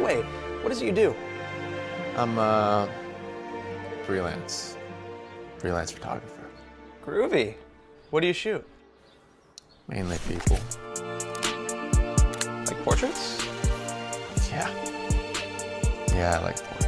way. What is it you do? I'm freelance photographer. Groovy. What do you shoot? Mainly people. Like portraits? Yeah. Yeah, I like portraits.